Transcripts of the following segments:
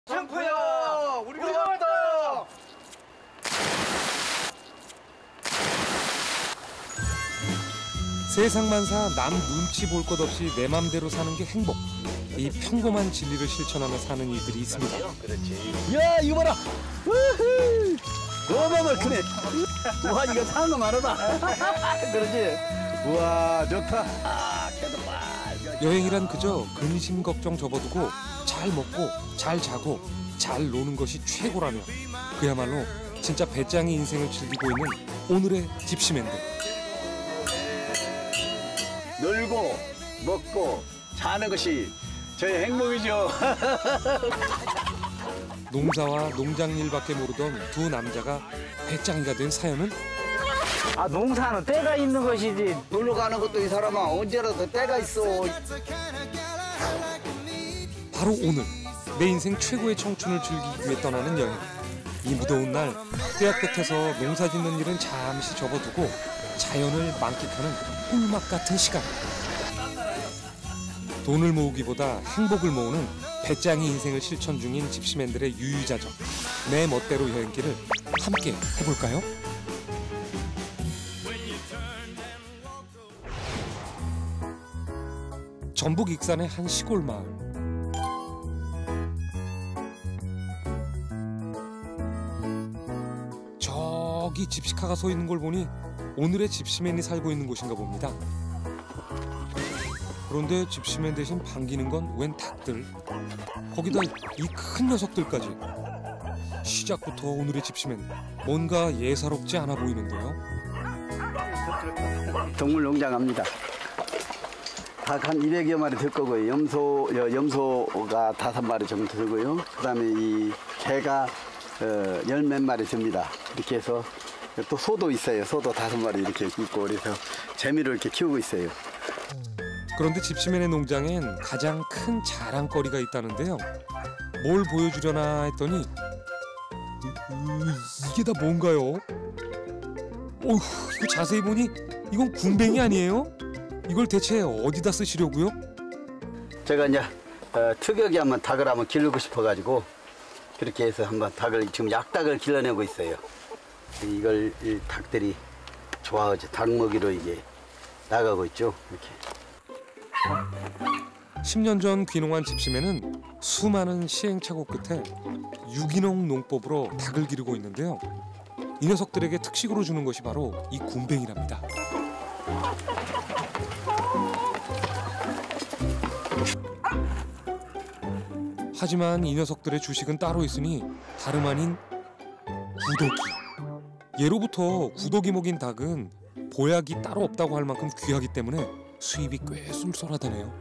창포야, 우리가 왔다. 세상만사 남 눈치 볼 것 없이 내 맘대로 사는 게 행복. 이 평범한 진리를 실천하며 사는 이들이 있습니다. 그렇지. 야, 이거 봐라. 우후. 어마어마 크네. 와, 이거 사는 거 많다. 그렇지. 우와, 좋다. 여행이란 그저 근심 걱정 접어두고 잘 먹고 잘 자고 잘 노는 것이 최고라며 그야말로 진짜 배짱이 인생을 즐기고 있는 오늘의 집시맨들. 놀고 먹고 자는 것이 저의 행복이죠. 농사와 농장일밖에 모르던 두 남자가 배짱이가 된 사연은? 아, 농사는 때가 있는 것이지. 놀러 가는 것도 이 사람아 언제라도 때가 있어. 바로 오늘 내 인생 최고의 청춘을 즐기기 위해 떠나는 여행. 이 무더운 날 떼약 끝에서 농사 짓는 일은 잠시 접어두고 자연을 만끽하는 꿀맛 같은 시간. 돈을 모으기보다 행복을 모으는 배짱이 인생을 실천 중인 집시맨들의 유유자적. 내 멋대로 여행길을 함께 해볼까요? 전북 익산의 한 시골 마을. 저기 집시카가 서 있는 걸 보니 오늘의 집시맨이 살고 있는 곳인가 봅니다. 그런데 집시맨 대신 반기는 건 웬 닭들. 거기다 이 큰 녀석들까지. 시작부터 오늘의 집시맨 뭔가 예사롭지 않아 보이는데요. 동물농장 갑니다. 닭 한 200여 마리 될 거고요. 염소가 5마리 정도 되고요. 그다음에 이 개가 10몇 마리 됩니다. 이렇게 해서 또 소도 있어요. 소도 5마리 이렇게 있고 그래서 재미로 이렇게 키우고 있어요. 그런데 집시맨의 농장엔 가장 큰 자랑거리가 있다는데요. 뭘 보여주려나 했더니 이게 다 뭔가요? 어휴, 이거 자세히 보니 이건 군뱅이 아니에요? 이걸 대체 어디다 쓰시려고요? 제가 이제 특이하게 한번 닭을 한번 기르고 싶어가지고 그렇게 해서 한번 닭을 지금 약닭을 길러내고 있어요. 이걸 이 닭들이 좋아하지. 닭 먹이로 이게 나가고 있죠. 이렇게. 10년 전 귀농한 집시맨은 수많은 시행착오 끝에 유기농 농법으로 닭을 기르고 있는데요. 이 녀석들에게 특식으로 주는 것이 바로 이 군뱅이랍니다. 하지만 이 녀석들의 주식은 따로 있으니 다름 아닌 구더기. 예로부터 구더기 먹인 닭은 보약이 따로 없다고 할 만큼 귀하기 때문에 수입이 꽤 쏠쏠하다네요.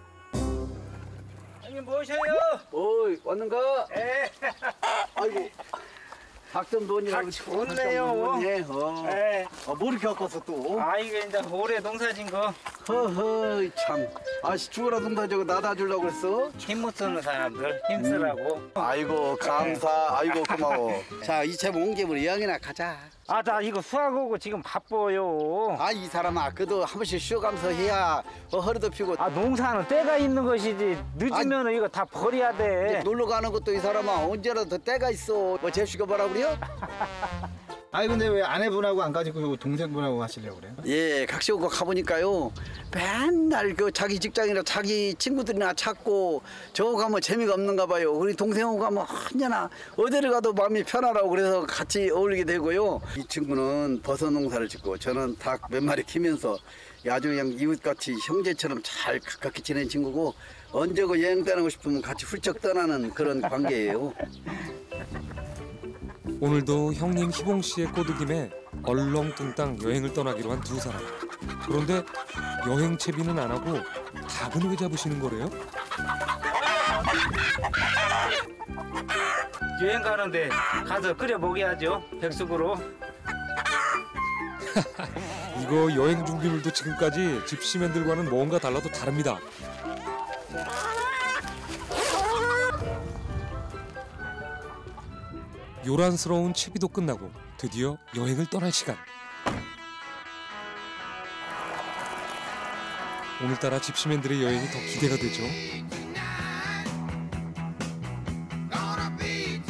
형님 뭐셔요? 어이, 왔는가? 예. 아이고. 닭 좀 논이라고. 좋네요. 예. 뭐 이렇게 갖고 왔어 또? 아, 이게 이제 올해 농사진 거 허허, 참. 아씨, 죽어라 농사 저거 나다 주려고 그랬어? 힘 못 쓰는 사람들 힘쓰라고. 아이고, 감사. 아이고, 고마워. 자, 이제 온 김으로 여행이나 가자. 아, 나 이거 수학하고 지금 바빠요. 아, 이 사람아, 그래도 한 번씩 쉬어가면서 해야 허리도 펴고. 아, 농사는 때가 있는 것이지. 늦으면 이거 다 버려야 돼. 놀러 가는 것도 이 사람아 언제라도 때가 있어. 뭐 제수가 뭐라 그래요? 아니 근데 왜 아내분하고 안 가지고 동생분하고 하시려고 그래요? 예, 각시 오고 가보니까요. 맨날 그 자기 직장이나 자기 친구들이나 찾고 저 가면 재미가 없는가 봐요. 우리 동생하고 가면 언제나 어디를 가도 마음이 편하라고 그래서 같이 어울리게 되고요. 이 친구는 버섯 농사를 짓고 저는 닭 몇 마리 키면서 아주 그냥 이웃같이 형제처럼 잘 가깝게 지낸 친구고 언제고 여행 떠나고 싶으면 같이 훌쩍 떠나는 그런 관계예요. 오늘도 형님 희봉 씨의 꼬드김에 얼렁뚱땅 여행을 떠나기로 한 두 사람. 그런데 여행 채비는 안 하고 닭은 왜 잡으시는 거래요? 여행 가는데 가서 끓여 먹여야죠. 백숙으로. 이거 여행 준비물도 지금까지 집시맨들과는 뭔가 달라도 다릅니다. 요란스러운 채비도 끝나고 드디어 여행을 떠날 시간. 오늘따라 집시맨들의 여행이 더 기대가 되죠.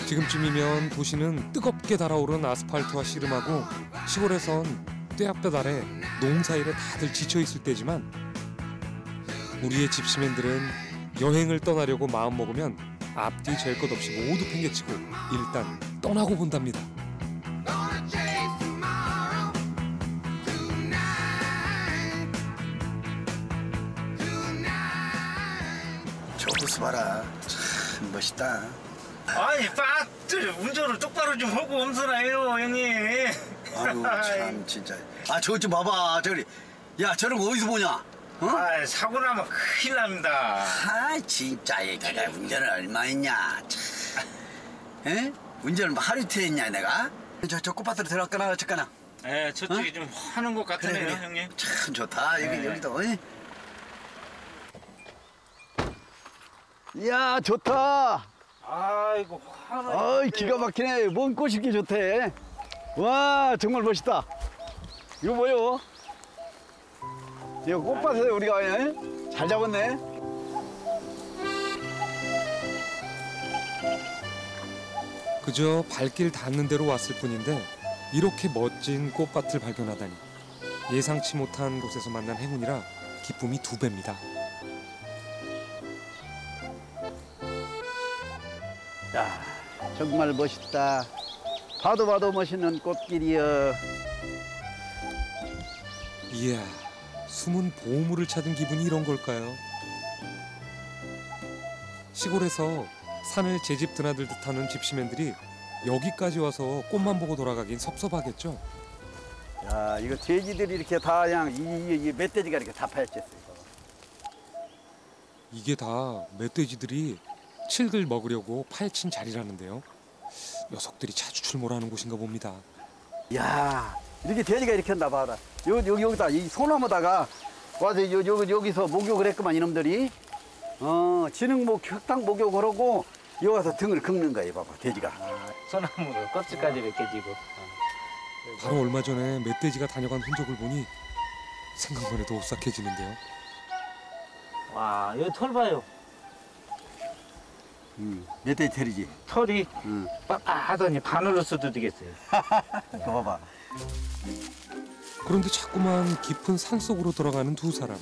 지금쯤이면 도시는 뜨겁게 달아오른 아스팔트와 씨름하고 시골에선 뙤약볕 아래 농사일에 다들 지쳐있을 때지만 우리의 집시맨들은 여행을 떠나려고 마음먹으면 앞뒤 잴 것 없이 모두 팽개치고 일단 떠나고 본답니다. 저 모습 봐라. 참 멋있다. 아니 빠들 운전을 똑바로 좀 하고 엄선해요 형님. 아유 참 진짜. 아 저거 좀 봐봐. 저리. 야 저런 거 어디서 보냐? 어? 아 사고 나면 큰일 납니다. 아 진짜 내가 운전을 얼마 했냐. 참. 에? 운전을 뭐 하루 이틀 했냐 내가? 저 꽃밭으로 들어갔거나 어쨌거나. 예 저쪽이 어? 좀 하는 것 같으네요 그래. 형님. 참 좋다. 여기 네. 여기도. 이야 좋다. 아이고 화나. 아이 기가 막히네. 뭔 꽃이 이렇게 좋대. 와 정말 멋있다. 이거 뭐요? 이거 꽃밭에 우리가 잘 잡았네. 그저 발길 닿는 대로 왔을 뿐인데 이렇게 멋진 꽃밭을 발견하다니 예상치 못한 곳에서 만난 행운이라 기쁨이 2배입니다. 야 정말 멋있다. 봐도 봐도 멋있는 꽃길이여. 이야, 숨은 보물을 찾은 기분이 이런 걸까요? 시골에서 산을 제 집 드나들듯 하는 집시맨들이 여기까지 와서 꽃만 보고 돌아가긴 섭섭하겠죠? 야 이거 돼지들이 이렇게 다 그냥 이 멧돼지가 이렇게 다 파헤쳤어. 이게 다 멧돼지들이 칡을 먹으려고 파헤친 자리라는데요. 녀석들이 자주 출몰하는 곳인가 봅니다. 야 이렇게 돼지가 이렇게 했나 봐라. 여기다 이 소나무다가 와서 여기서 목욕을 했구만 이놈들이. 진흙목 흙탕 목욕을 하고 여기 와서 등을 긁는 거야. 봐봐 돼지가. 소나무를 껍질까지 벗겨지고. 바로 얼마 전에 멧돼지가 다녀간 흔적을 보니 생각만 해도 오싹해지는데요. 와 여기 털 봐요. 멧돼지 털이지. 털이 응. 빡빡하더니 바늘로 써도 되겠어요. 이거 봐봐. 그런데 자꾸만 깊은 산속으로 들어가는 2사람.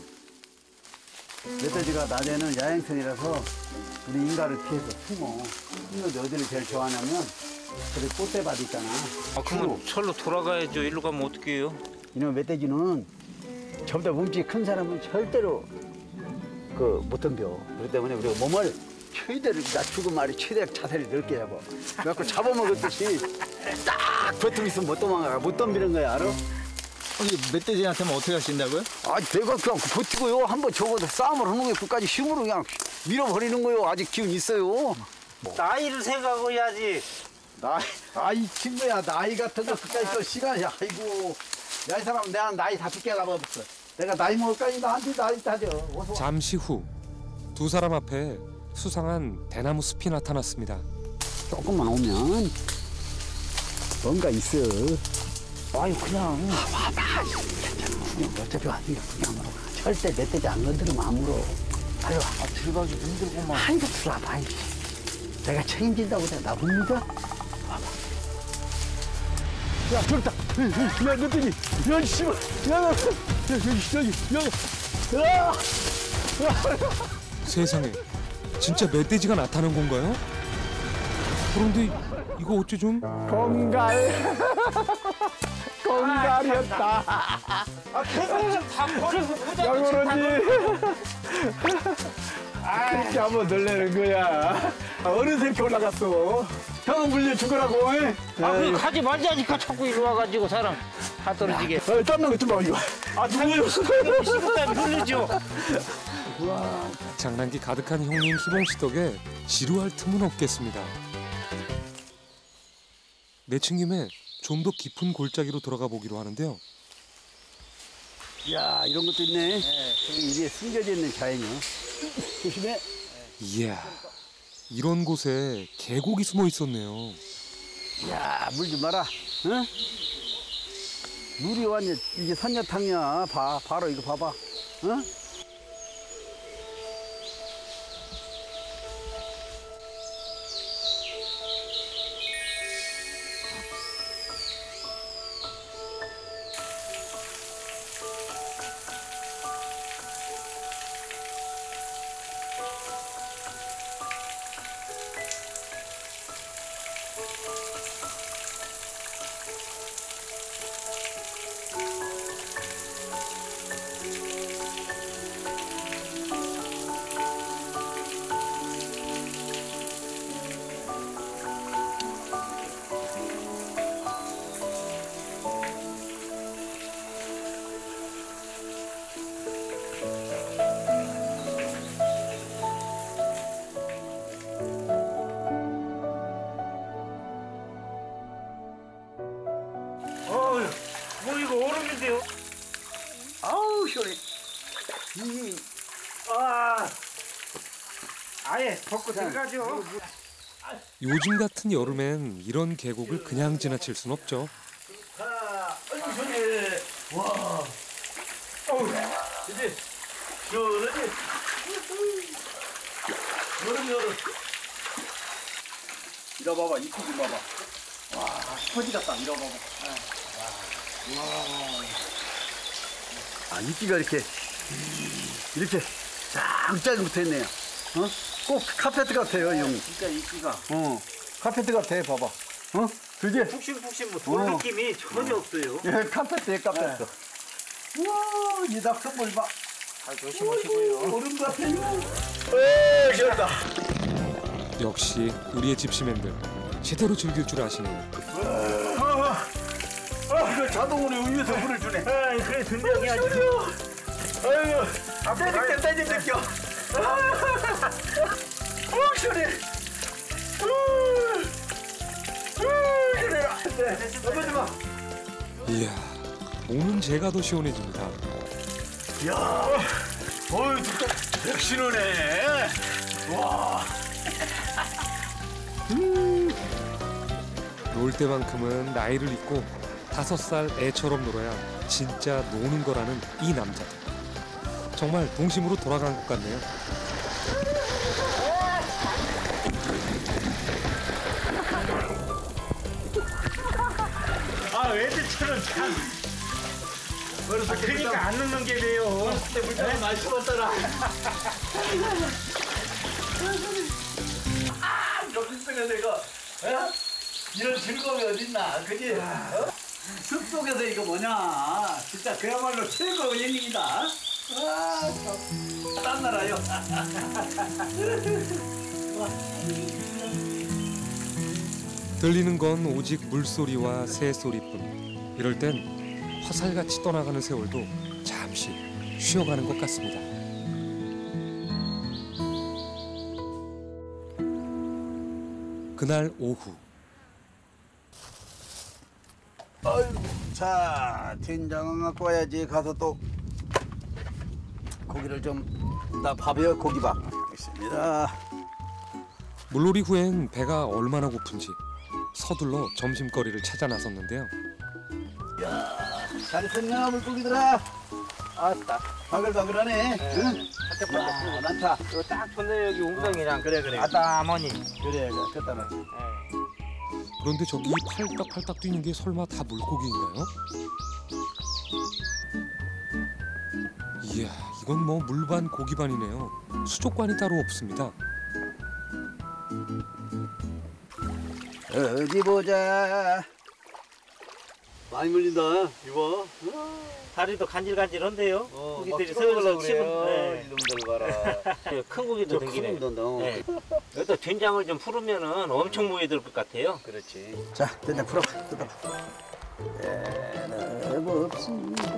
멧돼지가 낮에는 야행성이라서 우리 인간을 피해서 숨어. 숨는데 어디를 제일 좋아하냐면 저기 꽃대밭 있잖아. 아 그러면 철로 돌아가야죠. 일로 가면 어떻게 해요? 이놈 멧돼지는 저보다 몸집이 큰 사람은 절대로 못 덤벼. 그렇기 때문에 우리가 몸을 최대로 낮추고 말이 최대 자세를 넓게 잡아. 그래갖고 잡아먹었듯이 딱 버튼 있으면 못 도망가. 못 덤비는 거야, 알아? 멧돼지한테는 어떻게 하신다고요? 아, 내가 그냥 버티고요. 한번 저거 싸움을 하는 거에 끝까지 힘으로 그냥 밀어버리는 거요. 아직 기운 있어요. 나이를 생각하고 해야지. 이 친구야, 나이 같은 거 끝까지 또 시간이, 아이고. 야, 이 사람, 내가 나이 다 빗겨가버렸어. 내가 나이 먹을까지 나한테 나이 따져. 어서 와. 잠시 후 2사람 앞에 수상한 대나무 숲이 나타났습니다. 조금만 오면 뭔가 있어. 아니 그냥 와봐. 괜찮아. 그냥 어차피 왔으니까 그냥 물어. 절대 멧돼지 안 건드리면 안 물어. 빨리 와. 들어가기 힘들구만. 아이고, 들어와봐. 내가 책임진다고 내가 못 믿어? 와봐. 야, 저기 있다. 야, 멧돼지. 야, 씨발. 야, 여기. 야! 세상에, 진짜 멧돼지가 나타난 건가요? 그런데 이거 어째 좀 공갈이었다. 아 그걸 좀다 버리고 보자. 양호로지. 그렇게 한번 놀래는 거야. 어느새 이렇게 올라갔어. 형은 물려 죽으라고. 그 가지 말자니까 자꾸 이리 와가지고 사람 다 떨어지게. 땀난 거좀 봐, 이거. 누워요. 식었다면 놀리죠. 장난기 가득한 형님 희봉 씨 덕에 지루할 틈은 없겠습니다. 내친 김에 좀 더 깊은 골짜기로 들어가 보기로 하는데요. 야, 이런 것도 있네. 이게 숨겨져 있는 자연이요. 조심해. 이야, 이런 곳에 계곡이 숨어 있었네요. 야, 물 좀 봐라. 응? 물이 완전 이게 선녀탕이야. 바로 이거 봐봐. 응? 벗고 들어가죠. 요즘 같은 여름엔 이런 계곡을 그냥 지나칠 순 없죠. 아이고 시원해. 와. 어우, 이제 시원하지. 여름. 이거 봐봐, 이쁘 좀 봐봐. 와, 퍼지 같다. 이거 봐봐. 아, 이끼가 이렇게 짱짱 붙어있네요. 어? 꼭 카페트 같아요, 이 형. 진짜 이끼가 카페트 같아, 봐봐. 어? 그지? 푹신푹신 뭐돌 느낌이 전혀 없어요. 예, 카페트에 카페트. 우와, 이 낙선물 봐. 잘 조심하시고요. 얼음 같아요. 에이, 시원하다. 역시 우리의 집시맨들 제대로 즐길 줄 아시네요. 그 자동으로 위에서 물을 주네. 그래 등장이 아주. 아유, 때릴 때 느껴. 시원해. 시원해. 봐. 이야, 몸은 제가 더 시원해집니다. 야, 어이, 진짜 백신호네. 와. 놀 때만큼은 나이를 잊고 5살 애처럼 놀아야 진짜 노는 거라는 이 남자들. 정말 동심으로 돌아간 것 같네요. 아 애들처럼 참. 그러니까 안 넣는 게 돼요. 물병 많이 죽었더라. 여기서 이거 이런 즐거움이 어딨나, 그지? 어? 숲속에서 이거 뭐냐, 진짜 그야말로 최고 힐링이다. 아, 참 땀나라요. 들리는 건 오직 물소리와 새소리뿐. 이럴 땐 화살같이 떠나가는 세월도 잠시 쉬어가는 것 같습니다. 그날 오후. 아이고, 자, 된장 갖고 와야지. 가서 또 고기를 좀, 나 밥이요, 고기밥. 있습니다. 물놀이 후엔 배가 얼마나 고픈지 서둘러 점심거리를 찾아 나섰는데요. 잘했었냐, 물고기들아. 아따, 바글바글하네. 응? 야, 많다. 이거 딱 좋네 여기 웅덩이랑. 그래. 아따 어머니. 그래, 됐다 놔. 그런데 저기 팔딱팔딱 뛰는 게 설마 다 물고기인가요? 이야, 이건 뭐 물반 고기반이네요. 수족관이 따로 없습니다. 어디 보자. 많이 물린다, 이거. 다리도 간질간질한데요. 고기들이 서울서 서울서 치고. 네. 이놈들 봐라. 큰 고기도 등기네. 네. 여기다 된장을 좀 풀으면은 엄청 모여들 것 같아요. 그렇지. 자, 된장 풀어. 뜯어봐. 애는 없습니다.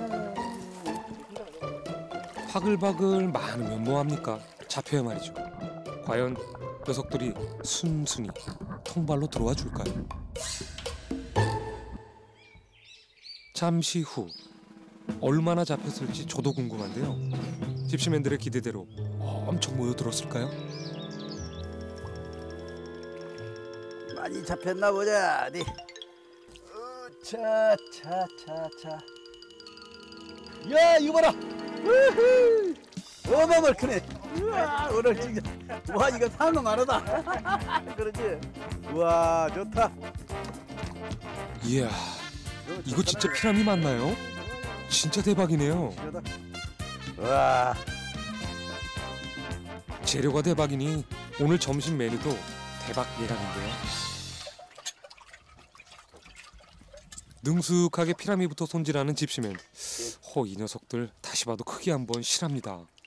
바글바글 많으면 뭐합니까? 잡혀야 말이죠. 과연 녀석들이 순순히 통발로 들어와 줄까요? 잠시 후 얼마나 잡혔을지 저도 궁금한데요. 집시맨들의 기대대로 엄청 모여들었을까요? 많이 잡혔나 보자. 어디. 차. 야, 이거 봐라. 우후. 어마어마하게 크네. 우와, 오늘 진짜. 와, 이거 상어 많았다. 그렇지. 우와, 좋다. 이야, 이거 진짜 피라미 맞나요? 진짜 대박이네요. 와. 재료가 대박이니 오늘 점심 메뉴도 대박 예감인데요. 능숙하게 피라미부터 손질하는 집시맨. 이 녀석들 다시 봐도 크기 한번 실합니다.